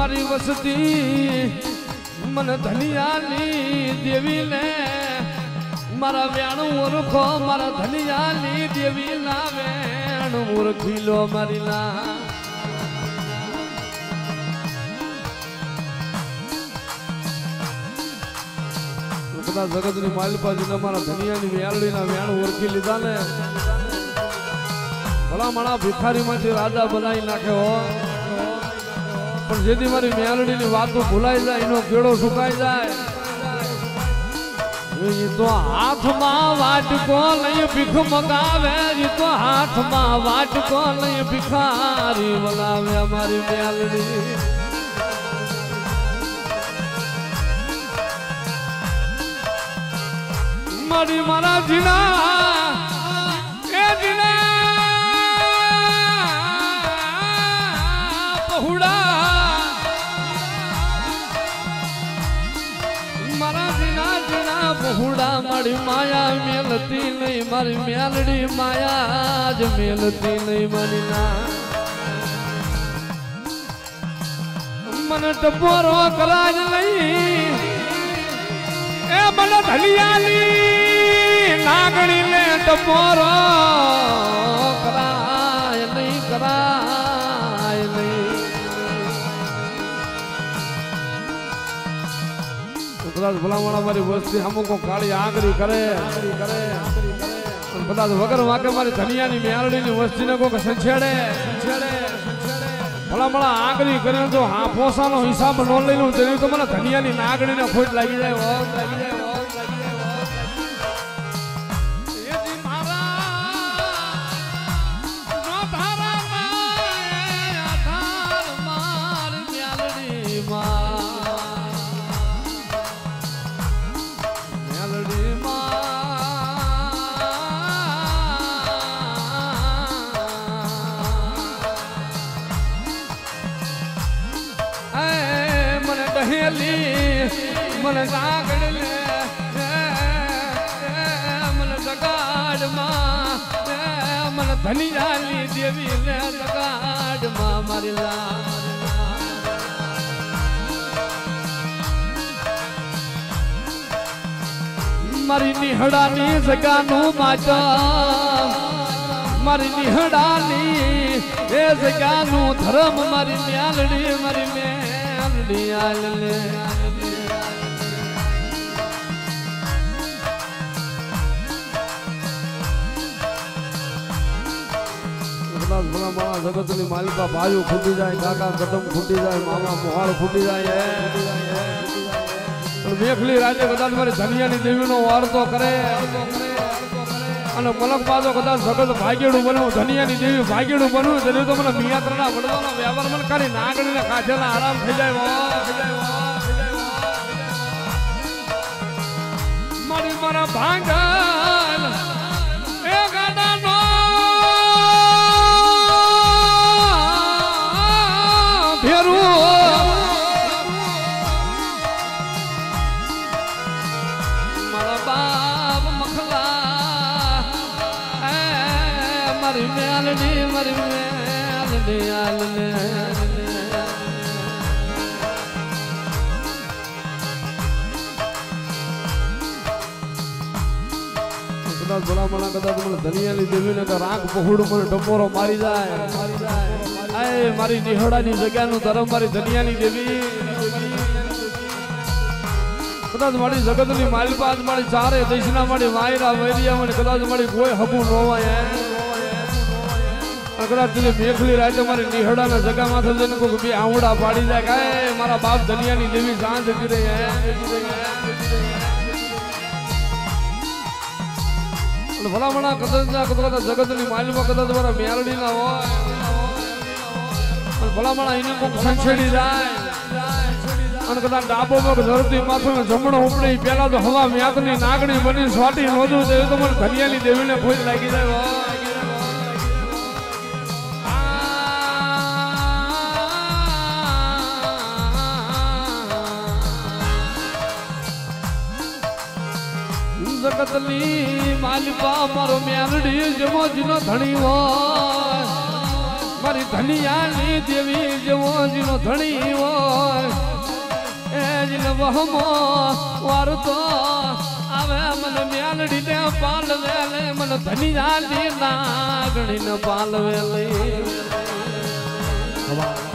મારી વસતી મન ધનિયાની દેવી ને મારા વ્યાણું ઓળખો મારા ધનિયાની દેવી ના વેણું ઓળખી લો મારી ના જગત ની માલપાજી મારા ધનિયાની વ્યાળડી ના વ્યાણું ઓળખી લીધા ને ભલા માણા ભિખારી માંથી રાજા બનાવી નાખે હો પણ જેથી મારી મેલડી ની વાતો ભૂલાઈ જાય એનો કેળો સુકાઈ જાય એ તો હાથમાં વાટકો લઈ ભીખ મગાવે એ તો હાથમાં વાટકો લઈ ભિખારી બોલાવે મારી મેલડી મારી મારા જીના એ જીના બહુડા મારી માયા મેલતી નહીં મારી મેલડી માયા જ મેલતી નહીં મારી ના મને ટપોરો કરાજ નહીં એ મને ધલિયાની નાગણી ને ટપોરો કરાય નહીં કરાય નહીં ભલામણા મારી વસ્તી અમુક કાળી આંગળી કરે બધા વગર વાકે મારી ધનિયાની મેલડીની વસ્તી ને કોક સંછેડે ભલામણા આંગળી કરે તો હા પોસાનો હિસાબ ન લઈ લઉં તો મને ધનિયાની નાગણી ને ખોટ લાગી જાય મને નાગડ લે મને જગાડ માં મને ધનિયાની દેવી ને જગાડ માં મારી મારી નિહડાની જગાનું માતા મારી નિહડાની એ જગાનું ધર્મ મારી મ્યાલડી મારી મેલડી આલ લે જગત ની માલિકા ભાઈઓ ખૂટી જાય કાકા કદમ ખૂટી જાય મામા મોહાળ ખૂટી જાય મેઘલી રાજે કદાચ મારી ધનિયાની દેવીનો વાર્તો કરે અને મલક બાજો કદાચ જગત ભાગ્યડું બનવું ધનિયાની દેવી ભાગ્યડું બનવું તેની તો મને મિયાત્રના વડવાનો વ્યવહાર મને કરી નાગણીને કાઢેલા આરામ થઈ જાય મારી મારા ભાંગલ એ ગાડાનો મારી મેલડી આલ ને કદાચ ભલામણા કદાચ મને ધનિયાની દેવી ને રાખ પહોળું મને ટપોરો મારી જાય મારી નિહડાની જગ્યાનું ધર્મ મારી ધનિયાની દેવી કદાચ મારી જગતની માલપાત મારી ચારે દેશના મારી વાયરા વૈરિયા મને કદાચ મારી કોઈ હબું ન હોય કદાચ મેઘલી રાતે મારી નિહડાના જગા માથે જઈને કોઈ બે આવડા પાડી જાય કાંઈ મારા બાપ ધનિયાની દેવી સાંજ જતી રહી ભલામણા કદાચ જગતની માલમાં કદાચ મારા મેલડી ના હોય ભલામણા એને કોઈ સંછેડી જાય અને કદાચ ડાબો પગ ધરતી માથું જમણો ઉપડી પેલા તો હવા મ્યાકની નાગણી બની સ્વાટી નોંધું તો એ તો મને ધનિયાની દેવીને ખોજ લાગી જાય જગતની માલિકા મારો મેલડી જેવો જીનો ધણી હોય મારી ધનિયાની દેવી જેવો જીનો ધણી હોય જઈને વહમો વારતો આવે મને મ્યાલડીને પાલવે લે મને ધની જાતી નાગણીને પાલવે લે